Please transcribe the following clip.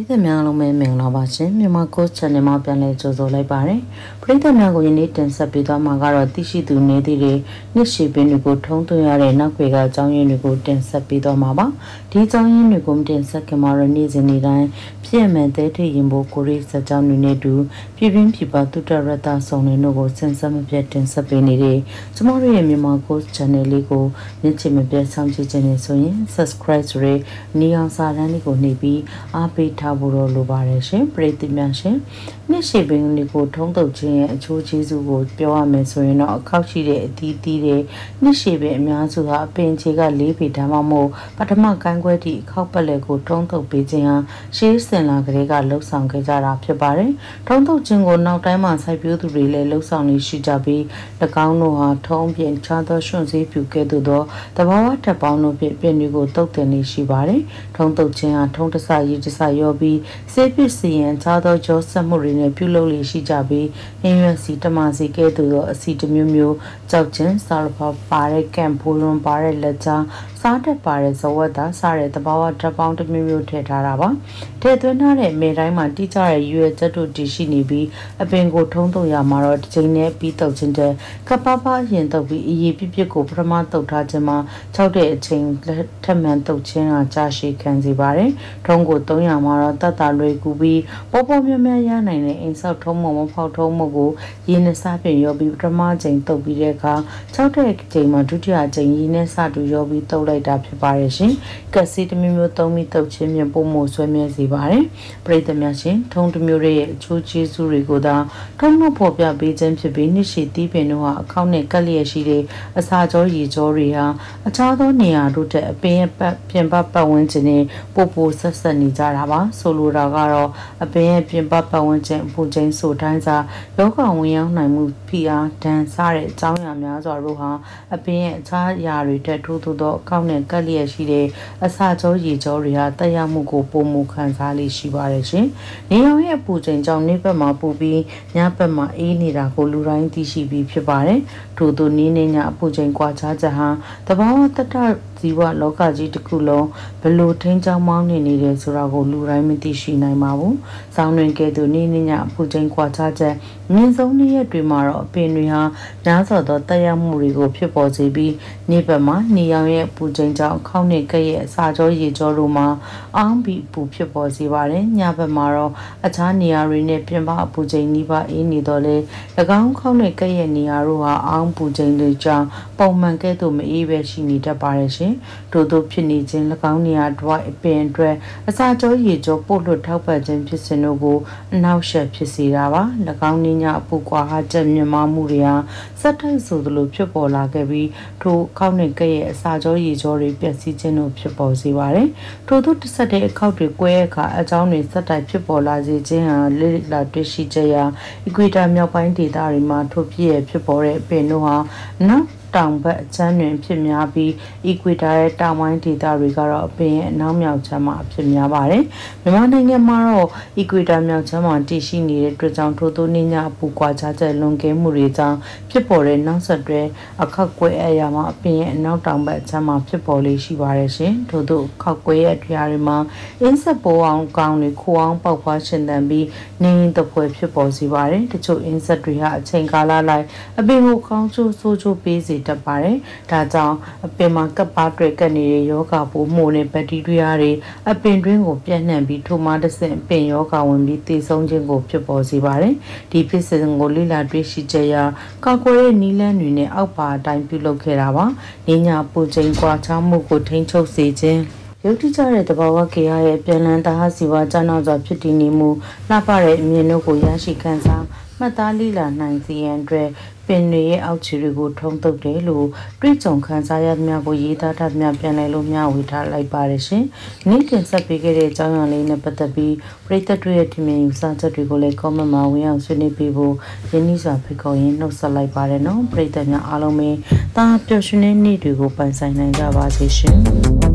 သတ်များလုံးပဲမင်္ဂလာပါရှင်မြန်မာကို channel မှာပြန်လည်ကြိုဆိုလိုက်ပါတယ်ပရိသတ်များကိုယနေ့တင်ဆက်ပေးသွားမှာကတော့သိရှိသူနေသည့်တွေနှစ်ရှည်ပင်တွေကိုထုံးသွင်းရတဲ့နောက်ွယ်ကအကြောင်းရင်းတွေကိုတင်ဆက်ပေးသွားမှာပါဒီအကြောင်းရင်းတွေကိုတင်ဆက်ခင်မှာတော့နေ့စဉ်နေ့တိုင်းပြည့်မှန်တဲ့ထိရင်ဖို့ကိုရိစကြောင်းတွေနဲ့တူပြည်တွင်းပြည်ပသုတ္တရတဆောင်တွေတို့ကိုစင်ဆက်မပြတ်တင်ဆက်ပေးနေတဲ့ကျမတို့ရဲ့မြန်မာကို channel လေးကိုနေ့ချိန်မပြတ်ဆောင်ကြည့်ခြင်းနဲ့ဆိုရင် subscribe ဆိုရဲနီအောင်စာတန်းလေးကိုနှိပ်ပြီးအားပေးထားဖို့လိုပါတယ်ရှင်ပရိသတ်များရှင်နှစ်ရှည်ပင်တွေကိုထုံးတုပ်ခြင်းရဲ့အချိုးကျေးဇူးကိုပြောရမယ်ဆိုရင်တော့အခောက်ရှိတဲ့အသီးသီးတဲ့နှစ်ရှည်ပင်အများစုဟာအပင်ခြေက၄ပေဒါမှမဟုတ်ပထမကိုင်းခွဲသည့်အခောက်ပတ်လည်ကိုထုံးတုပ်ပေးခြင်းဟာရှေးစင်လာကလေးကလှုပ်ဆောင်ခဲ့ကြတာဖြစ်ပါတယ်ထုံးတုပ်ခြင်းကိုနောက်တိုင်းမှာစိုက်ပျိုးသူတွေလည်းလှုပ်ဆောင်နေရှိကြပြီး၎င်းတို့ဟာထုံးပြင်ခြားသောရှင်စည်းပြူကဲ့သို့သောတဘာဝတက်ပေါင်းတို့ဖြင့်ပြင်တွေကိုတုပ်တင်နေရှိပါတယ်ထုံးတုပ်ခြင်းဟာထုံးတဆရေးတဆရောပြီးစေပစ္စည်းရန်ခြားသောကြောဆက်မှုတွေနဲ့ပြုလုပ်လေရှိကြပြီးအင်းရွက်စီတမစီကဲ့သို့သောအစီတစ်မျိုးမျိုးကြောက်ခြင်းစာရဖာပါတဲ့ကံဖိုးလွန်ပါတဲ့လက်ချာစားတက်ပါတဲ့ဇဝတ်သားစားတဲ့တဘာဝဓာတ်ပေါင်းတစ်မျိုးမျိုးထည့်ထားတာပါထည့်သွင်းထားတဲ့မေတိုင်းမှာတိကျတဲ့ရွယ်ချက်တို့တည်ရှိနေပြီးအပင်ကိုထုံးတုပ်ရမှာတော့တစ်ချိန်နဲ့ပြီးတုပ်ခြင်းတဲ့ကပပရင်တုပ်ပြီးအည်ပြစ်ပြစ်ကိုပထမတုပ်ထားခြင်းမှာ၆တဲ့အချိန်ထက်မှန်တုပ်ခြင်းကကြာရှည်ခံစေပါတယ်ထုံးကို300မှာတော့တတ်တာလွယ်ကူပြီးပေါ်ပေါ်မြမြရနိုင်တဲ့အိမ်ဆောက်ထုံးမဖောက်ထုံးမှုကိုရင်းနဲ့စပြင်ရောပြီးပထမချိန်တုပ်ပြီးတဲ့အခါ6တဲ့ချိန်မှာဒုတိယချိန်ရင်းနဲ့စတူရောပြီးတုပ်လိုက်တာဖြစ်ပါတယ်ရှင်ကက်စီတစ်မျိုးမျိုးသုံးပြီးတုပ်ခြင်းဖြင့်ပုံမှုဆွဲမြဲစေပါတယ်ပရိသတ်များရှင်ထုံးတစ်မျိုးရဲ့အချိုးကျေးဇူးတွေကိုသာထုံးမှုဖော်ပြပေးခြင်းဖြစ်ပြီးနှစ်ရှည်တီးပင်တို့ဟာအခောက်နဲ့ကက်လျက်ရှိတဲ့အစာကြောရေကြောတွေဟာအခြားသောနေရာတို့တဲ့အပင်ရဲ့ပြင်ပပတ်ဝန်းကျင်နဲ့ပိုဆက်ဆက်နေကြတာပါဆိုလိုတာကတော့အပင်ရဲ့ပြင်ပပတ်ဝန်းကျင်အပူချိန်ဆိုတိုင်းစာယောဂဝင်ရောက်နိုင်မှုဖိအားဒဏ်စားတဲ့အကြောင်းအရာများစွာတို့ဟာအပင်ရဲ့အခြားအရာတွေတက်ထိုးထိုးသောအကောင့်နဲ့ကက်လျက်ရှိတဲ့အစာကြောရေကြောတွေဟာတက်ရောက်မှုကိုပုံမှုခံစားလေးရှိပါတယ်ရှင်။နေရောင်ရဲ့အပူချိန်ကြောင့်နေ့ဘက်မှာပူပြီးညဘက်မှာအေးနေတာကိုလူတိုင်းသိရှိပြီးဖြစ်ပါတယ်။ထို့သူနေ့နေ့ညအပူချိန်ကွာခြားချက်ဟာတဘာဝတတဇီဝလောကကြီးတစ်ခုလုံးဘလို့ထိန်းချောင်းမောင်းနေတယ်ဆိုတာကိုလူတိုင်းမသိရှိနိုင်ပါဘူး။ဆောင်းတွင်ကဲ့သို့နေ့နေ့ညအပူချိန်ကွာခြားချက်မြင့်ဆုံးနေ့ရက်တွေမှာတော့အပင်တွေဟာများစွာသောတက်ရောက်မှုတွေကိုဖြစ်ပေါ်စေပြီးနေ့ဘက်မှာနေရောင်ရဲ့အပူချိန်ကြောင့်အခေါက်နဲ့ကဲ့ရဲ့အစာကြောရေကြောတို့မှာအောင်းပြီးပူဖြစ်ပေါ်စေပါတယ်။ညဘက်မှာတော့အခြားနေရာတွေနဲ့ပြင်ပအပူချိန်နှီးပါအေးနေတော့လေ၎င်းခေါက်နဲ့ကဲ့ရဲ့နေရာတို့ဟာအောင်းပူချိန်တွေကြောင့်ပုံမှန်ကဲ့သို့မအေးပဲရှိနေတတ်ပါတယ်ရှင်။ထို့သောဖြစ်နေခြင်း၎င်းနေရာတွေအပင်အတွက်အစာကြောရေကြောပို့လွတ်ထောက်ပံ့ခြင်းဖြစ်စဉ်တို့ကိုအနောက်ရှက်ဖြစ်စေတာပါ။၎င်းနေညအပူကွာဟာချက်မြင့်မားမှုတွေဟာစက်တိုက်ဆိုသလိုဖြစ်ပေါ်လာခဲ့ပြီးထိုခေါက်နဲ့ကဲ့ရဲ့အစာကြောရေကြောတွေပျက်စီးခြင်းတို့ဖြစ်ပေါ်စေပါတယ်။ထို့သောတစ်ဆက်တဲ့အခောက်တွေကွဲအခါအကြောင်းတွေစက်တိုက်ဖြစ်ပေါ်လာစေခြင်းဟာလေ့လာတွေ့ရှိချက်ရာအီကွေတာမြောက်ပိုင်းဒေသတွေမှာထိုဖြစ်ပေါ်တဲ့အပင်တို့ဟာနောက်တောင်ဘက်အချမ်းတွင်ဖြစ်များပြီးအီကွေတာရဲ့တောင်ပိုင်းဒေသတွေကတော့အပင်ရဲ့အနောက်မြောက်ချမ်းမှာဖြစ်များပါတယ်။မြန်မာနိုင်ငံမှာတော့အီကွေတာမြောက်ချမ်းမှာတည်ရှိနေတဲ့အတွက်ကြောင့်ထို့သောနေညအပူကွာခြားချက်လွန်ကဲမှုတွေကြောင့်ဖြစ်ပေါ်တဲ့နောက်ဆက်တွဲအခက်ကွဲအရာမှာအပင်ရဲ့အနောက်တောင်ဘက်အချမ်းမှာဖြစ်ပေါ်လေရှိပါတယ်ရှင်။ထို့သောခောက်ကွဲရဲ့အရာတွေမှာအင်းဆက်ပိုးအောင်ကောင်းတွေခိုးအောင်ပေါက်ဖွားရှင်သန်ပြီးနေရင်တပွဲဖြစ်ပေါ်စေပါတယ်။တချို့အင်းဆက်တွေဟာအချိန်ကာလလိုက်အပင်ကိုကောင်းချိုးဆိုးချိုးပေးစေတတ်ပါတယ်။ဒါကြောင့်အပင်မှာကပ်ပါတွေကပ်နေတဲ့ယောဂပိုးမှုနဲ့ဘက်တီးရီးယားတွေအပင်တွင်းကိုပြန့်နှံ့ပြီးထိုမှတစ်ဆင့်အပင်ယောဂဝင်ပြီးသေဆုံးခြင်းကိုဖြစ်ပေါ်စေပါတယ်။ဒီဖြစ်စဉ်ကိုလေ့လာတွေ့ရှိချက်ရာကာကွယ်တဲ့နည်းလမ်းတွေနဲ့အောက်ပါအတိုင်းပြုလုပ်ခဲ့တာပါ။နေညာပူချိန်ကွာခြားမှုကိုထိန်းချုပ်စေခြင်းရုပ်တိကျတဲ့တဘာဝကေရရဲ့ပြန်လည်တာဟစီဝါကျနောက်စွာဖြစ်တည်နေမှုလှပတဲ့အမြင်တို့ကိုရရှိခံစားမှတ်သားလိလာနိုင်စေရန်အတွက်ပင်တွေရဲ့အောက်ခြေတွေကိုထုံးတုပ်တယ်လို့တွေးကြုံခံစားရများကိုရေးသားထားများပြန်လည်လို့မျှဝေထားလိုက်ပါတယ်ရှင်။နေ့တင်ဆက်ပေးခဲ့တဲ့အကြောင်းအရာလေးနဲ့ပတ်သက်ပြီးပရိသတ်တွေရဲ့ဒီမြင်ယူဆချက်တွေကိုလည်း comment မှာဝင်အောင်ဆွေးနွေးပေးဖို့ရင်းနှီးစွာဖိတ်ခေါ်ရင်းနှုတ်ဆက်လိုက်ပါတယ်နော်။ပရိသတ်များအားလုံးပဲတာပျော်ရွှင်တဲ့နေ့တွေကိုပိုင်ဆိုင်နိုင်ကြပါစေရှင်။